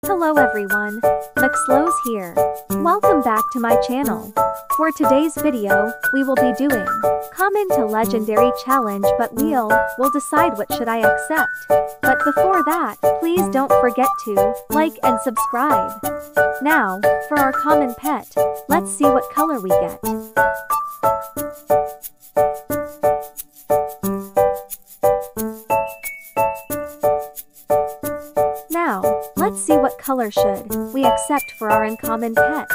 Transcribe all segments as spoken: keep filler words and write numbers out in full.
Hello everyone, McSlows here. Welcome back to my channel. For today's video, we will be doing Common to Legendary Challenge, but Leo will decide what should I accept. But before that, please don't forget to like and subscribe. Now, for our common pet, let's see what color we get. Now, let's see what color should we accept for our uncommon pet.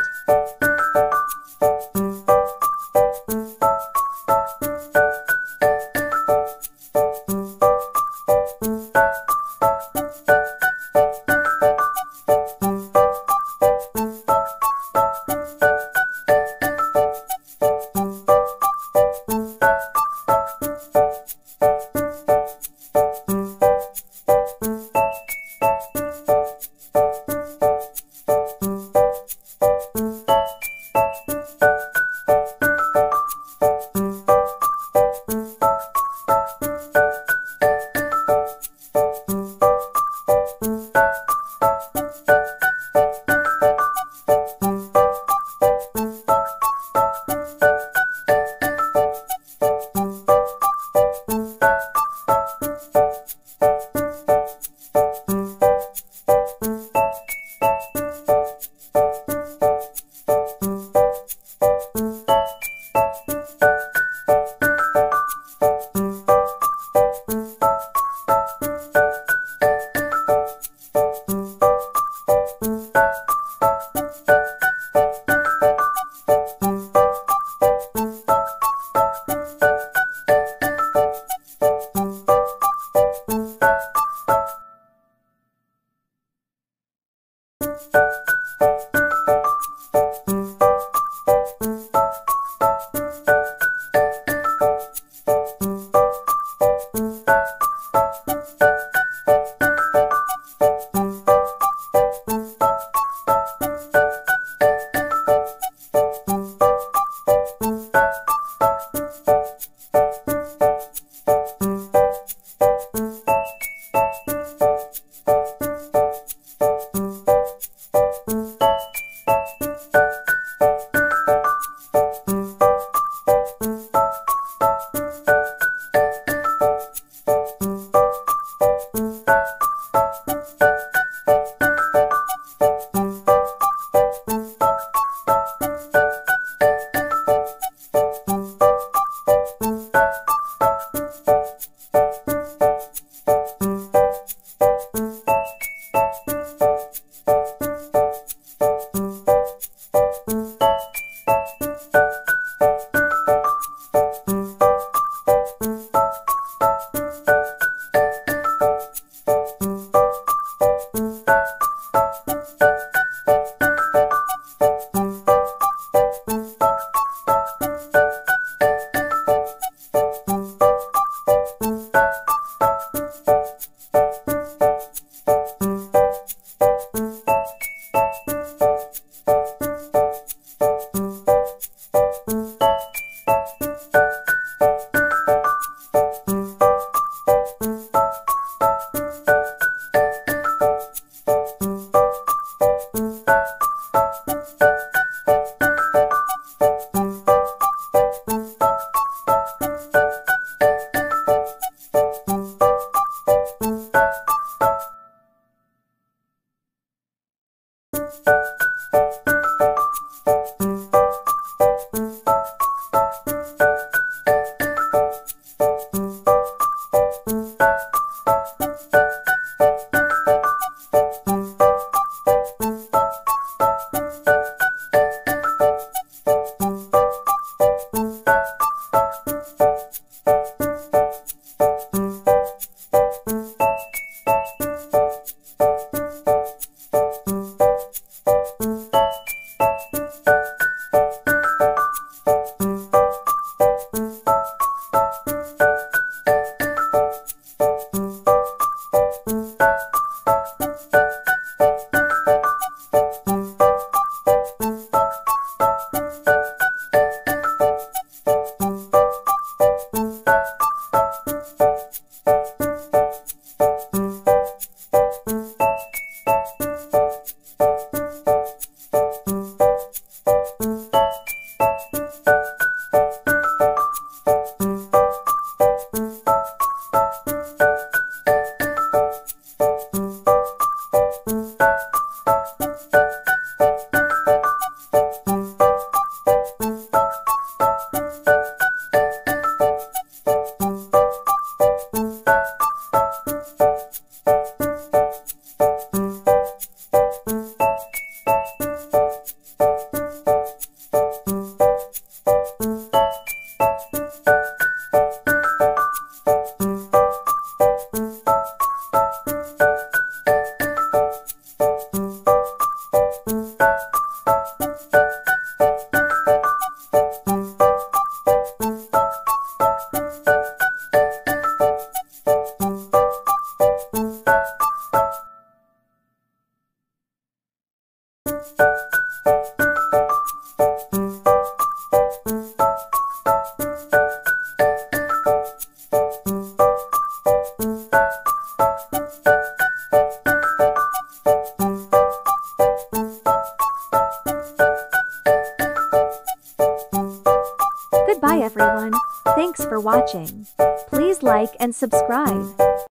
Goodbye everyone. Thanks for watching. Please like and subscribe.